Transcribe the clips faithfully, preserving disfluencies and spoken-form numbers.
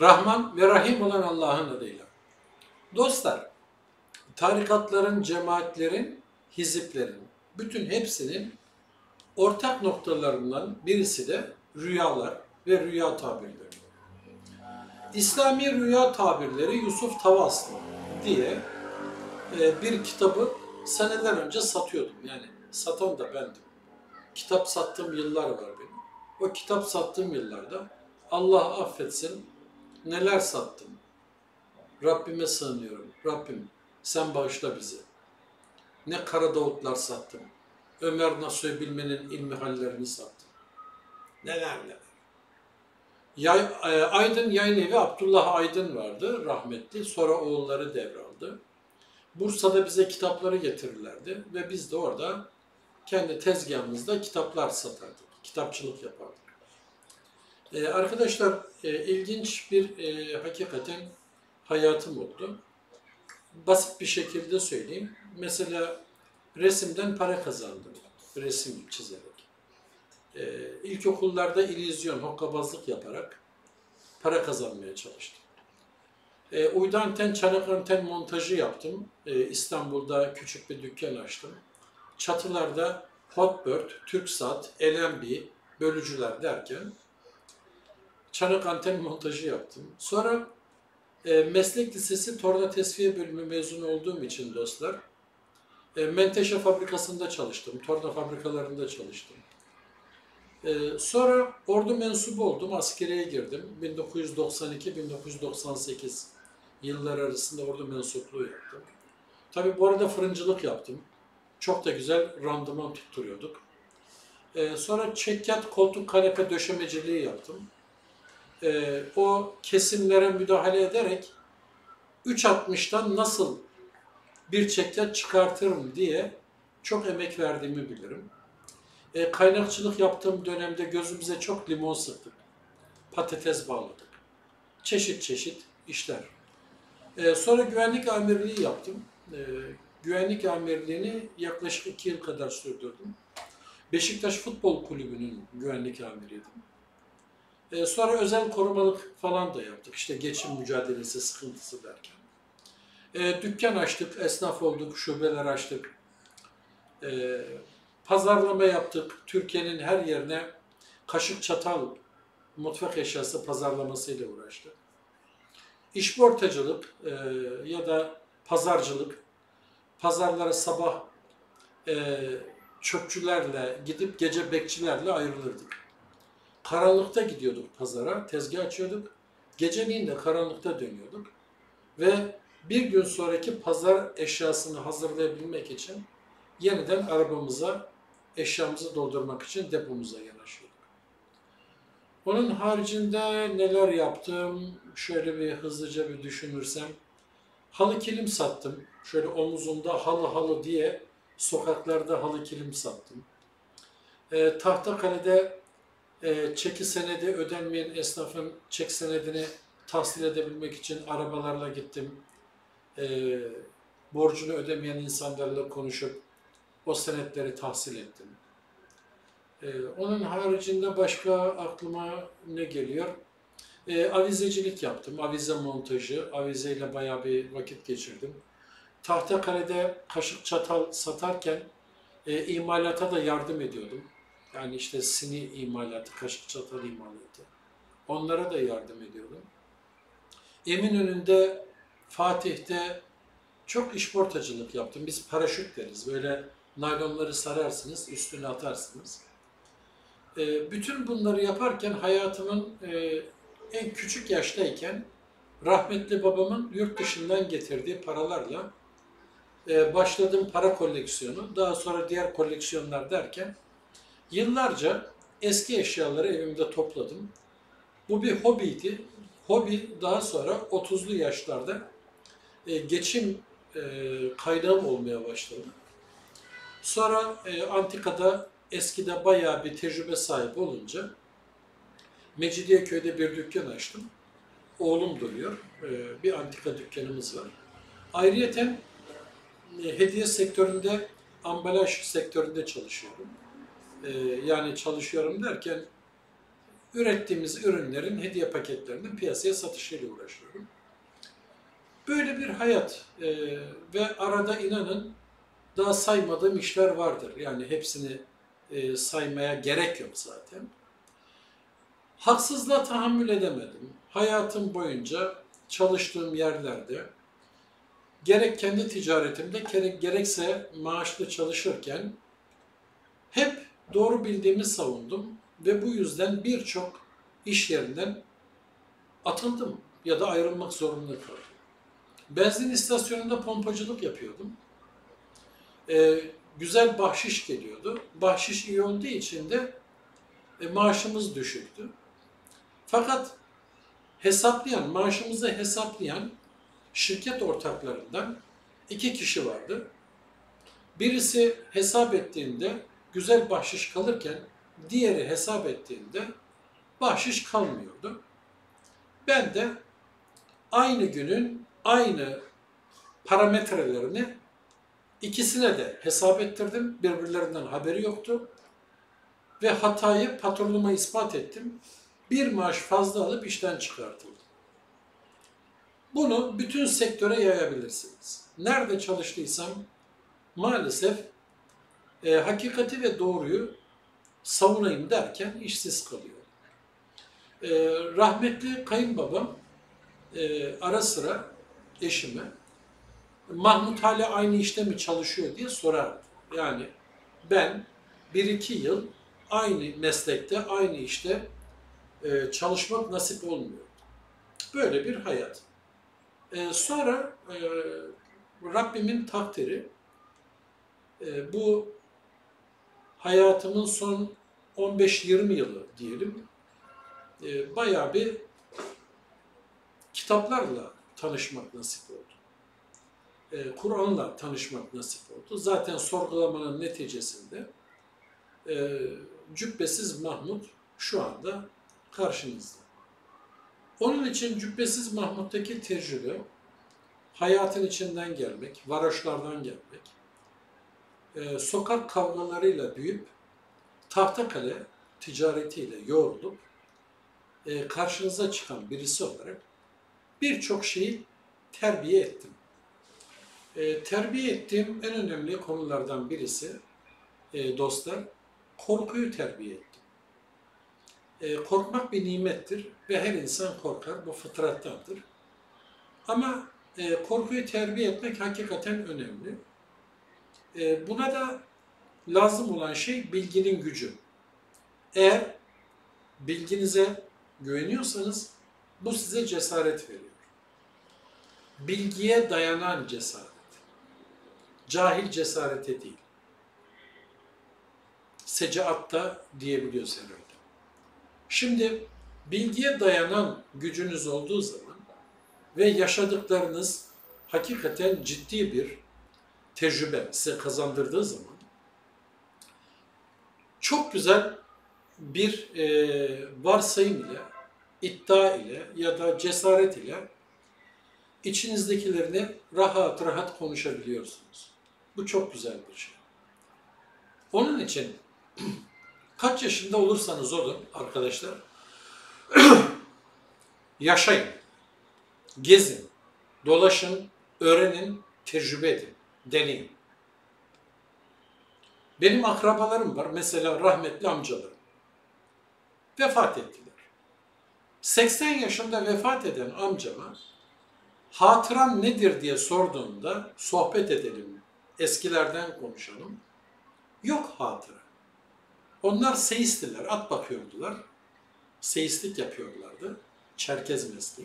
Rahman ve Rahim olan Allah'ın adıyla. Dostlar, tarikatların, cemaatlerin, hiziplerin, bütün hepsinin ortak noktalarından birisi de rüyalar ve rüya tabirleri. İslami rüya tabirleri Yusuf Tavaslı diye bir kitabı seneler önce satıyordum. Yani satan da bendim. Kitap sattığım yıllar var benim. O kitap sattığım yıllarda Allah affetsin neler sattım. Rabbime sığınıyorum. Rabbim sen bağışla bizi. Ne Kara Davutlar sattım. Ömer Nasuhi Bilmen'in ilmi hallerini sattım. Neler neler. Yay, Aydın Yayın Evi Abdullah Aydın vardı rahmetli. Sonra oğulları devraldı. Bursa'da bize kitapları getirirlerdi ve biz de orada kendi tezgahımızda kitaplar satardık. Kitapçılık yapardık. Ee, arkadaşlar e, ilginç bir e, hakikaten hayatım oldu. Basit bir şekilde söyleyeyim. Mesela resimden para kazandım. Resim çizerek. Ee, ilkokullarda illüzyon, hokkabazlık yaparak para kazanmaya çalıştım. Ee, uydu anten, çanak anten montajı yaptım. Ee, İstanbul'da küçük bir dükkan açtım. Çatılarda Hotbird, Türksat, L M B, bölücüler derken çanak anten montajı yaptım. Sonra e, meslek lisesi torna tesviye bölümü mezunu olduğum için dostlar, e, menteşe fabrikasında çalıştım, torna fabrikalarında çalıştım. E, sonra ordu mensubu oldum, askeriye girdim. bin dokuz yüz doksan iki bin dokuz yüz doksan sekiz yıllar arasında ordu mensupluğu yaptım. Tabii bu arada fırıncılık yaptım. Çok da güzel randıman tutturuyorduk. E, sonra çekyat, koltuk, kanepe döşemeciliği yaptım. E, o kesimlere müdahale ederek üç altmıştan nasıl bir çekyat çıkartırım diye çok emek verdiğimi bilirim. E, kaynakçılık yaptığım dönemde gözümüze çok limon sıktık. Patates bağladık. Çeşit çeşit işler. E, sonra güvenlik amirliği yaptım. E, güvenlik amirliğini yaklaşık iki yıl kadar sürdürdüm. Beşiktaş Futbol Kulübü'nün güvenlik amiriydim. E, sonra özel korumalık falan da yaptık. İşte geçim mücadelesi, sıkıntısı derken. E, dükkan açtık, esnaf olduk, şubeler açtık. E, pazarlama yaptık. Türkiye'nin her yerine kaşık çatal, mutfak eşyası pazarlamasıyla uğraştık. İşportacılık e, ya da pazarcılık, pazarlara sabah e, çöpçülerle gidip gece bekçilerle ayrılırdık. Karanlıkta gidiyorduk pazara, tezgah açıyorduk. Geceliğin de karanlıkta dönüyorduk. Ve bir gün sonraki pazar eşyasını hazırlayabilmek için yeniden arabamıza eşyamızı doldurmak için depomuza yanaşıyorduk. Onun haricinde neler yaptım? Şöyle bir hızlıca bir düşünürsem. Halı kilim sattım. Şöyle omuzumda halı halı diye sokaklarda halı kilim sattım. E, Tahtakale'de e, çeki senedi ödenmeyen esnafın çek senedini tahsil edebilmek için arabalarla gittim. E, borcunu ödemeyen insanlarla konuşup o senetleri tahsil ettim. E, onun haricinde başka aklıma ne geliyor? E, avizecilik yaptım. Avize montajı. Avizeyle bayağı bir vakit geçirdim. Tahtakale'de kaşık çatal satarken e, imalata da yardım ediyordum. Yani işte sini imalatı, kaşık çatal imalatı. Onlara da yardım ediyordum. Eminönü'nde, Fatih'te çok işportacılık yaptım. Biz paraşüt deriz. Böyle naylonları sararsınız, üstüne atarsınız. E, bütün bunları yaparken hayatımın e, en küçük yaştayken rahmetli babamın yurt dışından getirdiği paralarla e, başladığım para koleksiyonu, daha sonra diğer koleksiyonlar derken yıllarca eski eşyaları evimde topladım. Bu bir hobiydi. Hobi daha sonra otuzlu yaşlarda e, geçim e, kaynağım olmaya başladı. Sonra e, antikada eskide bayağı bir tecrübe sahibi olunca Mecidiyeköy'de bir dükkan açtım. Oğlum duruyor. E, bir antika dükkanımız var. Ayrıyeten e, hediye sektöründe, ambalaj sektöründe çalışıyorum. E, yani çalışıyorum derken ürettiğimiz ürünlerin hediye paketlerinin piyasaya satışıyla uğraşıyorum. Böyle bir hayat e, ve arada inanın daha saymadığım işler vardır. Yani hepsini e, saymaya gerek yok zaten. Haksızlığa tahammül edemedim. Hayatım boyunca çalıştığım yerlerde gerek kendi ticaretimde gerek, gerekse maaşlı çalışırken hep doğru bildiğimi savundum ve bu yüzden birçok iş yerinden atıldım ya da ayrılmak zorunda kaldım. Benzin istasyonunda pompacılık yapıyordum. Ee, güzel bahşiş geliyordu. Bahşiş iyi olduğu için de e, maaşımız düşüktü. Fakat hesaplayan, maaşımızı hesaplayan şirket ortaklarından iki kişi vardı. Birisi hesap ettiğinde güzel bahşiş kalırken diğeri hesap ettiğinde bahşiş kalmıyordu. Ben de aynı günün aynı parametrelerini ikisine de hesap ettirdim. Birbirlerinden haberi yoktu. Ve hatayı patronuma ispat ettim. Bir maaş fazla alıp işten çıkartıldım. Bunu bütün sektöre yayabilirsiniz. Nerede çalıştıysam maalesef e, hakikati ve doğruyu savunayım derken işsiz kalıyor. E, rahmetli kayınbabam e, ara sıra eşime Mahmut hala aynı işte mi çalışıyor diye sorardı. Yani ben bir iki yıl aynı meslekte, aynı işte e, çalışmak nasip olmuyor. Böyle bir hayat. E, sonra e, Rabbimin takdiri e, bu hayatımın son on beş yirmi yılı diyelim e, bayağı bir kitaplarla tanışmak nasip oldu. E, Kur'an'la tanışmak nasip oldu. Zaten sorgulamanın neticesinde e, Cübbesiz Mahmut şu anda karşınızda. Onun için Cübbesiz Mahmut'taki tecrübe, hayatın içinden gelmek, varoşlardan gelmek, e, sokak kavgalarıyla büyüyüp Tahtakale ticaretiyle yoğrulup e, karşınıza çıkan birisi olarak birçok şeyi terbiye ettim. E, terbiye ettiğim en önemli konulardan birisi e, dostlar, korkuyu terbiye ettim. E, korkmak bir nimettir ve her insan korkar, bu fıtrattandır. Ama e, korkuyu terbiye etmek hakikaten önemli. E, buna da lazım olan şey bilginin gücü. Eğer bilginize güveniyorsanız bu size cesaret veriyor. Bilgiye dayanan cesaret. Cahil cesarete değil. Secaatta diyebiliyoruz herhalde. Şimdi bilgiye dayanan gücünüz olduğu zaman ve yaşadıklarınız hakikaten ciddi bir tecrübe size kazandırdığı zaman çok güzel bir e, varsayım ile, iddia ile ya da cesaret ile içinizdekilerini rahat rahat konuşabiliyorsunuz. Bu çok güzel bir şey. Onun için kaç yaşında olursanız olun arkadaşlar, yaşayın, gezin, dolaşın, öğrenin, tecrübe edin, deneyin. Benim akrabalarım var, mesela rahmetli amcalarım. Vefat ettiler. seksen yaşında vefat eden amcama hatıran nedir diye sorduğumda sohbet edelim, eskilerden konuşalım. Yok hatıra. Onlar seistiler, at bakıyordular. Seistlik yapıyorlardı. Çerkez mesleği.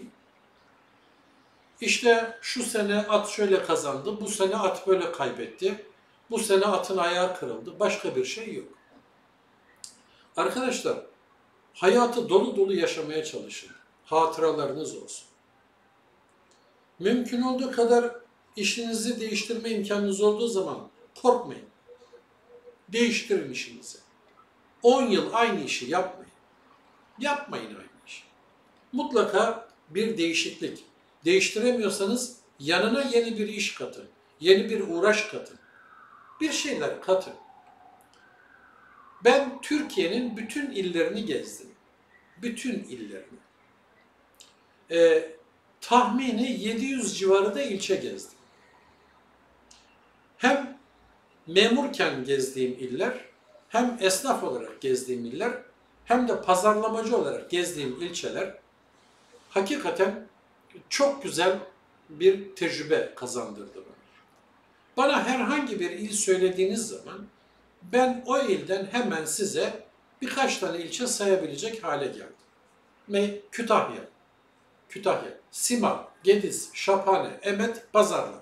İşte şu sene at şöyle kazandı, bu sene at böyle kaybetti. Bu sene atın ayağı kırıldı. Başka bir şey yok. Arkadaşlar, hayatı dolu dolu yaşamaya çalışın. Hatıralarınız olsun. Mümkün olduğu kadar işinizi değiştirme imkanınız olduğu zaman korkmayın. Değiştirin işinizi. on yıl aynı işi yapmayın. Yapmayın aynı işi. Mutlaka bir değişiklik. Değiştiremiyorsanız yanına yeni bir iş katın. Yeni bir uğraş katın. Bir şeyler katın. Ben Türkiye'nin bütün illerini gezdim. bütün illerini. E, tahmini yedi yüz civarı da ilçe gezdim. Hem memurken gezdiğim iller, hem esnaf olarak gezdiğim iller, hem de pazarlamacı olarak gezdiğim ilçeler hakikaten çok güzel bir tecrübe kazandırdı bana. Bana herhangi bir il söylediğiniz zaman ben o ilden hemen size birkaç tane ilçe sayabilecek hale geldim. Ne? Kütahya, Kütahya, Sima, Gediz, Şaphane, Emet, Pazarlar.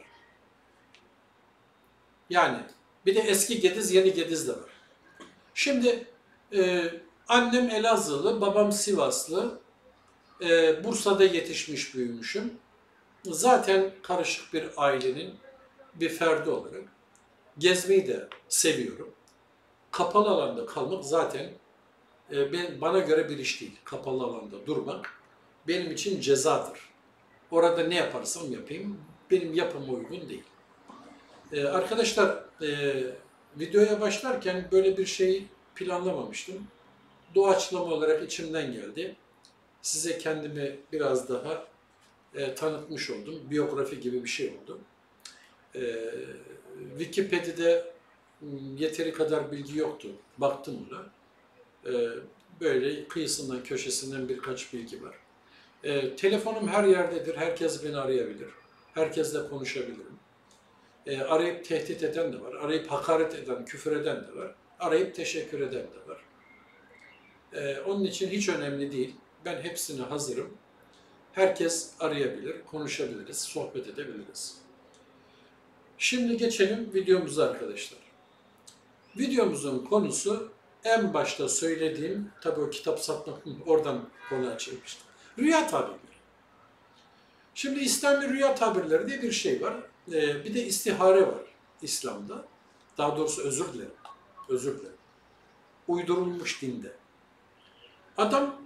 Yani bir de eski Gediz, yeni Gediz de var. Şimdi e, annem Elazığlı, babam Sivaslı, e, Bursa'da yetişmiş büyümüşüm. Zaten karışık bir ailenin bir ferdi olarak gezmeyi de seviyorum. Kapalı alanda kalmak zaten e, ben, bana göre bir iş değil. Kapalı alanda durmak benim için cezadır. Orada ne yaparsam yapayım, benim yapıma uygun değil. Ee, arkadaşlar, e, videoya başlarken böyle bir şey planlamamıştım. Doğaçlama olarak içimden geldi. Size kendimi biraz daha e, tanıtmış oldum. Biyografi gibi bir şey oldu. E, Wikipedia'da yeteri kadar bilgi yoktu. Baktım ona. E, böyle kıyısından, köşesinden birkaç bilgi var. E, telefonum her yerdedir. Herkes beni arayabilir. Herkesle konuşabilirim. E, arayıp tehdit eden de var. Arayıp hakaret eden, küfür eden de var. Arayıp teşekkür eden de var. E, onun için hiç önemli değil. Ben hepsine hazırım. Herkes arayabilir, konuşabiliriz, sohbet edebiliriz. Şimdi geçelim videomuza arkadaşlar. Videomuzun konusu en başta söylediğim, tabii o kitap satmak oradan konu açılmıştı. Rüya tabirleri. Şimdi İslami rüya tabirleri diye bir şey var. Ee, bir de istihare var İslam'da. Daha doğrusu özür dilerim. Özür dilerim. Uydurulmuş dinde. Adam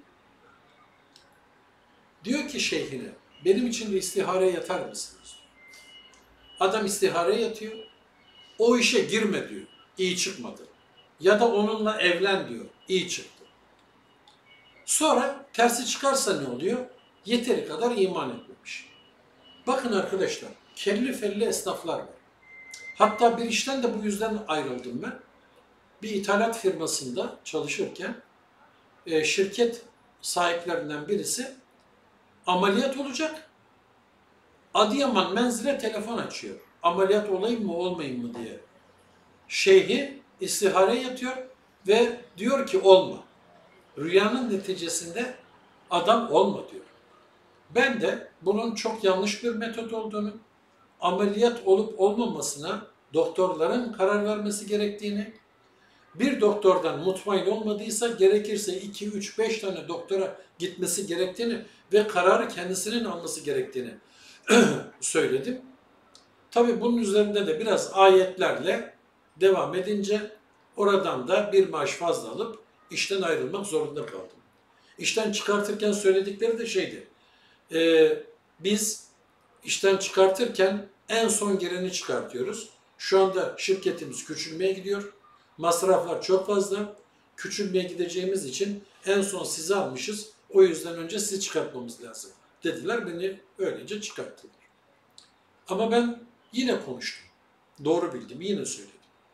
diyor ki şeyhine, benim için de istihareye yatar mısınız? Adam istihareye yatıyor. O işe girme diyor. İyi çıkmadı. Ya da onunla evlen diyor. İyi çıktı. Sonra tersi çıkarsa ne oluyor? Yeteri kadar iman etmemiş. Bakın arkadaşlar, kelli felli esnaflar var. Hatta bir işten de bu yüzden ayrıldım ben. Bir ithalat firmasında çalışırken e, şirket sahiplerinden birisi ameliyat olacak. Adıyaman menzile telefon açıyor. Ameliyat olayım mı olmayayım mı diye. Şeyhi istihare yatıyor ve diyor ki olma. Rüyanın neticesinde adam olma diyor. Ben de bunun çok yanlış bir metot olduğunu, ameliyat olup olmamasına doktorların karar vermesi gerektiğini, bir doktordan mutmain olmadıysa gerekirse iki, üç, beş tane doktora gitmesi gerektiğini ve kararı kendisinin alması gerektiğini söyledim. Tabii bunun üzerinde de biraz ayetlerle devam edince oradan da bir maaş fazla alıp işten ayrılmak zorunda kaldım. İşten çıkartırken söyledikleri de şeydi. E, biz işten çıkartırken en son gireni çıkartıyoruz. Şu anda şirketimiz küçülmeye gidiyor. Masraflar çok fazla. Küçülmeye gideceğimiz için en son sizi almışız. O yüzden önce sizi çıkartmamız lazım dediler. Beni öylece çıkarttılar. Ama ben yine konuştum. Doğru bildim. Yine söyledim.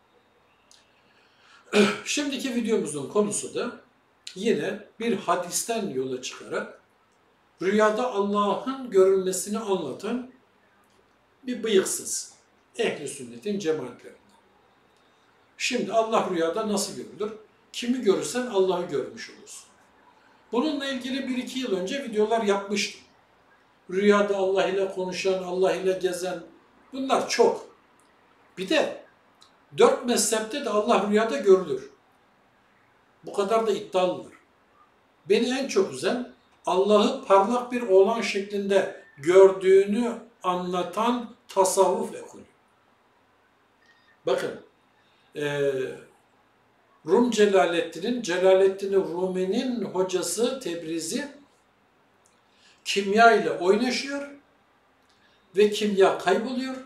Şimdiki videomuzun konusu da yine bir hadisten yola çıkarak rüyada Allah'ın görülmesini anlatan bir bıyıksız ehl-i sünnetin cemaatlerinden. Şimdi Allah rüyada nasıl görülür? Kimi görürsen Allah'ı görmüş olursun. Bununla ilgili bir iki yıl önce videolar yapmıştım. Rüyada Allah ile konuşan, Allah ile gezen bunlar çok. Bir de dört mezhepte de Allah rüyada görülür. Bu kadar da iddialıdır. Beni en çok üzen Allah'ı parlak bir oğlan şeklinde gördüğünü anlatan tasavvuf ekolü. Bakın, e, Rum Celaleddin'in, Celaleddin Rumi'nin hocası Tebrizi kimya ile oynaşıyor ve kimya kayboluyor.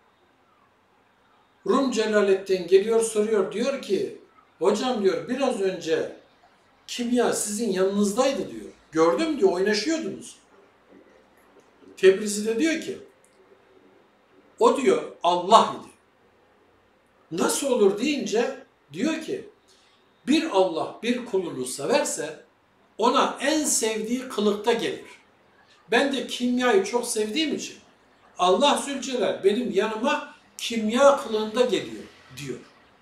Rum Celaleddin geliyor soruyor, diyor ki hocam diyor biraz önce kimya sizin yanınızdaydı diyor. Gördüm diyor, oynaşıyordunuz. Tebrizi de diyor ki, o diyor Allah idi. Nasıl olur deyince diyor ki, bir Allah bir kulunu severse ona en sevdiği kılıkta gelir. Ben de kimyayı çok sevdiğim için Allah Zülcelal benim yanıma kimya kılığında geliyor diyor.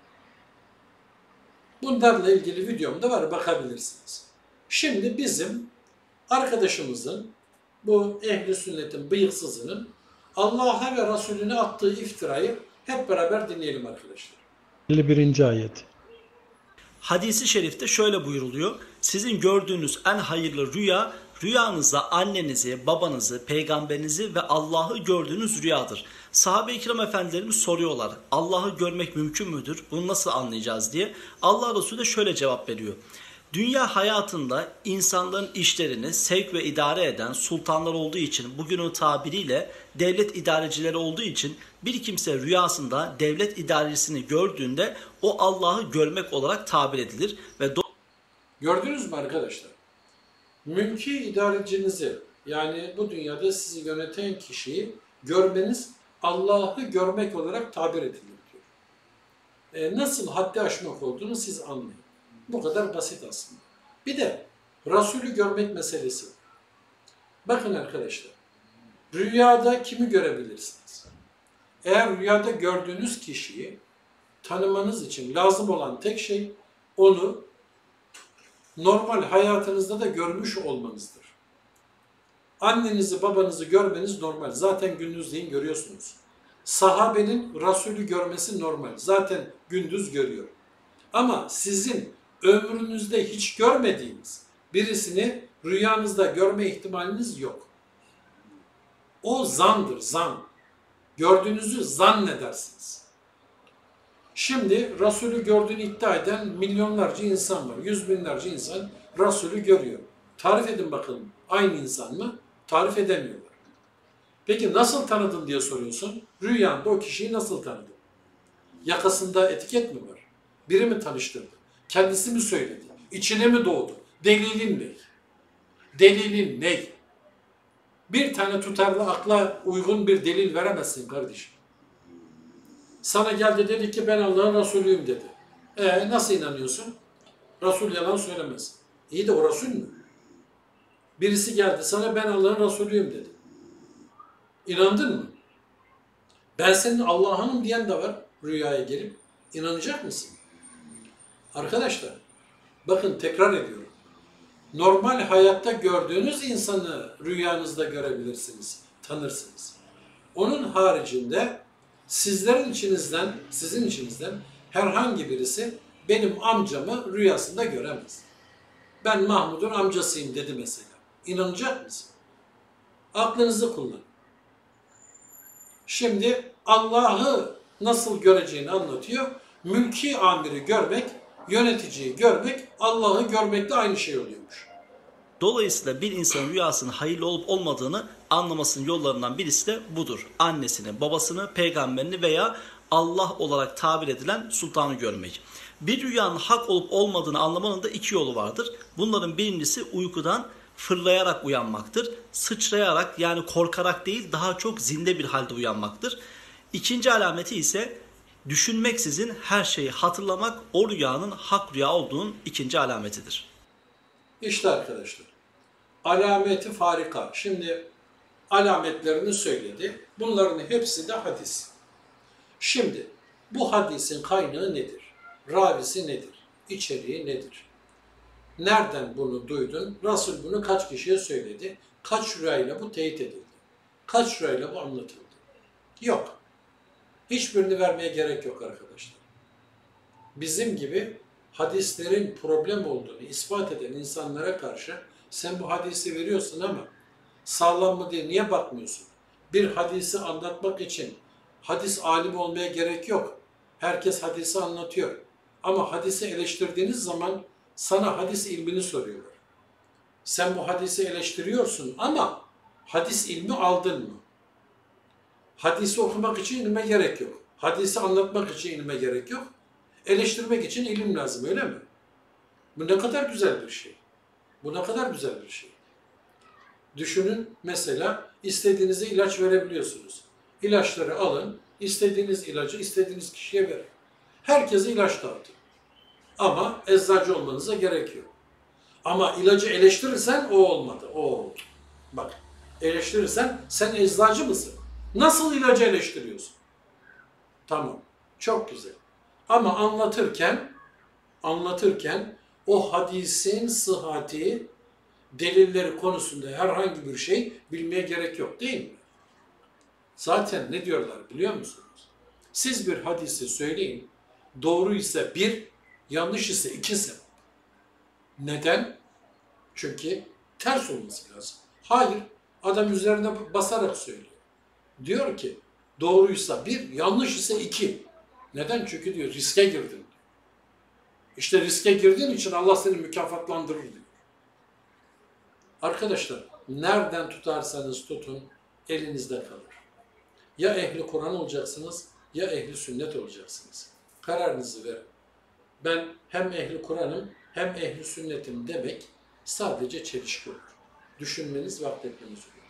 Bunlarla ilgili videomda var, bakabilirsiniz. Şimdi bizim arkadaşımızın, bu ehli sünnetin bıyıksızının Allah'a ve Resulüne attığı iftirayı hep beraber dinleyelim arkadaşlar. elli birinci ayet. Hadis-i şerifte şöyle buyuruluyor. Sizin gördüğünüz en hayırlı rüya, rüyanızda annenizi, babanızı, peygamberinizi ve Allah'ı gördüğünüz rüyadır. Sahabe-i kiram efendilerimiz soruyorlar. Allah'ı görmek mümkün müdür? Bunu nasıl anlayacağız diye. Allah Resulü de şöyle cevap veriyor. Dünya hayatında insanların işlerini sevk ve idare eden sultanlar olduğu için, bugünün tabiriyle devlet idarecileri olduğu için bir kimse rüyasında devlet idarecisini gördüğünde o Allah'ı görmek olarak tabir edilir. ve Gördünüz mü arkadaşlar? Mülki idarecinizi, yani bu dünyada sizi yöneten kişiyi görmeniz Allah'ı görmek olarak tabir edilir diyor. E, nasıl haddi aşmak olduğunu siz anlayın. Bu kadar basit aslında. Bir de Resulü görmek meselesi. Bakın arkadaşlar, rüyada kimi görebilirsiniz? Eğer rüyada gördüğünüz kişiyi tanımanız için lazım olan tek şey onu normal hayatınızda da görmüş olmanızdır. Annenizi, babanızı görmeniz normal. Zaten gündüzleyin görüyorsunuz. Sahabenin Resulü görmesi normal. Zaten gündüz görüyor. Ama sizin ömrünüzde hiç görmediğiniz birisini rüyanızda görme ihtimaliniz yok. O zandır, zan. Gördüğünüzü zannedersiniz. Şimdi Resulü gördüğünü iddia eden milyonlarca insan var. Yüz binlerce insan Resulü görüyor. Tarif edin bakalım. Aynı insan mı? Tarif edemiyorlar. Peki nasıl tanıdın diye soruyorsun. Rüyanda o kişiyi nasıl tanıdın? Yakasında etiket mi var? Biri mi tanıştırdı? Kendisi mi söyledi? İçine mi doğdu? Delilin ne? Delilin ne? Bir tane tutarlı akla uygun bir delil veremezsin kardeşim. Sana geldi dedi ki ben Allah'ın Resulüyüm dedi. E nasıl inanıyorsun? Resul yalan söylemez. İyi de o Resul mü? Birisi geldi sana ben Allah'ın Resulüyüm dedi. İnandın mı? Ben senin Allah'ınım diyen de var rüyaya gelip. İnanacak mısın? Arkadaşlar bakın tekrar ediyorum. Normal hayatta gördüğünüz insanı rüyanızda görebilirsiniz, tanırsınız. Onun haricinde sizlerin içinizden, sizin içinizden herhangi birisi benim amcamı rüyasında göremez. Ben Mahmud'un amcasıyım dedi mesela. İnanacak mısın? Aklınızı kullanın. Şimdi Allah'ı nasıl göreceğini anlatıyor. Mülki amiri görmek, yöneticiyi görmek, Allah'ı görmekle aynı şey oluyormuş. Dolayısıyla bir insanın rüyasının hayırlı olup olmadığını anlamasının yollarından birisi de budur. Annesini, babasını, peygamberini veya Allah olarak tabir edilen sultanı görmek. Bir rüyanın hak olup olmadığını anlamanın da iki yolu vardır. Bunların birincisi uykudan fırlayarak uyanmaktır. Sıçrayarak, yani korkarak değil, daha çok zinde bir halde uyanmaktır. İkinci alameti ise düşünmeksizin her şeyi hatırlamak, o rüyanın hak rüya olduğunun ikinci alametidir. İşte arkadaşlar, alameti farika. Şimdi alametlerini söyledi. Bunların hepsi de hadis. Şimdi bu hadisin kaynağı nedir? Ravisi nedir? İçeriği nedir? Nereden bunu duydun? Resul bunu kaç kişiye söyledi? Kaç rüyayla bu teyit edildi? Kaç rüyayla bu anlatıldı? Yok. Hiçbirini vermeye gerek yok arkadaşlar. Bizim gibi hadislerin problem olduğunu ispat eden insanlara karşı sen bu hadisi veriyorsun ama sağlam mı diye niye bakmıyorsun? Bir hadisi anlatmak için hadis alimi olmaya gerek yok. Herkes hadisi anlatıyor. Ama hadisi eleştirdiğiniz zaman sana hadis ilmini soruyorlar. Sen bu hadisi eleştiriyorsun ama hadis ilmi aldın mı? Hadisi okumak için ilme gerek yok. Hadisi anlatmak için ilme gerek yok. Eleştirmek için ilim lazım, öyle mi? Bu ne kadar güzel bir şey. Bu ne kadar güzel bir şey. Düşünün mesela istediğinize ilaç verebiliyorsunuz. İlaçları alın, istediğiniz ilacı istediğiniz kişiye verin. Herkese ilaç dağıtın. Ama eczacı olmanıza gerek yok. Ama ilacı eleştirirsen o olmadı, o oldu. Bak, eleştirirsen sen eczacı mısın? Nasıl ilacı eleştiriyorsun? Tamam, çok güzel. Ama anlatırken, anlatırken o hadisin sıhhati, delilleri konusunda herhangi bir şey bilmeye gerek yok değil mi? Zaten ne diyorlar biliyor musunuz? Siz bir hadisi söyleyin, doğru ise bir, yanlış ise iki sebep. Neden? Çünkü ters olması lazım. Hayır, adam üzerine basarak söylüyor. Diyor ki, doğruysa bir, yanlış ise iki. Neden? Çünkü diyor, riske girdin diyor. İşte riske girdiğin için Allah seni mükafatlandırır diyor. Arkadaşlar, nereden tutarsanız tutun, elinizde kalır. Ya ehli Kur'an olacaksınız, ya ehli sünnet olacaksınız. Kararınızı verin. Ben hem ehli Kur'an'ım, hem ehli sünnetim demek sadece çelişki olur. Düşünmeniz ve akletmeniz olur.